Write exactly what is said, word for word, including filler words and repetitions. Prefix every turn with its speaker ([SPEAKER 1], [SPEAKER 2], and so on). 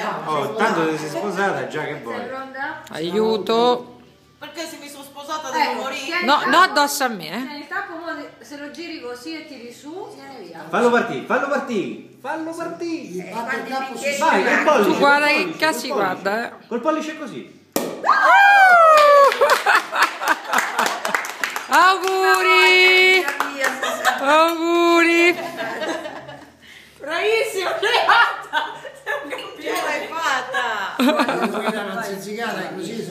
[SPEAKER 1] Oh, tanto se sei sposata già che vuoi.
[SPEAKER 2] Sei pronta?
[SPEAKER 3] Aiuto.
[SPEAKER 4] Perché se mi sono sposata devo
[SPEAKER 2] Ecco,
[SPEAKER 4] morire?
[SPEAKER 2] tieni
[SPEAKER 3] No,
[SPEAKER 2] il
[SPEAKER 3] no
[SPEAKER 2] tappo-
[SPEAKER 3] addosso a me, eh.
[SPEAKER 2] tieni il tappo, mo se lo giri così e tiri su, viene via.
[SPEAKER 1] Fallo partire, fallo partire, fallo partire.
[SPEAKER 5] Batte il capo su
[SPEAKER 1] Vai, col pollice.
[SPEAKER 3] Tu guarda
[SPEAKER 1] col
[SPEAKER 3] che
[SPEAKER 1] pollice,
[SPEAKER 3] cazzi
[SPEAKER 1] col pollice.
[SPEAKER 3] guarda, eh.
[SPEAKER 1] Col pollice così.
[SPEAKER 3] Auguri! Auguri!
[SPEAKER 4] Bravissimo, l'hai fatta! Sei un campione, l'hai fatta!
[SPEAKER 5] Una zizzicata così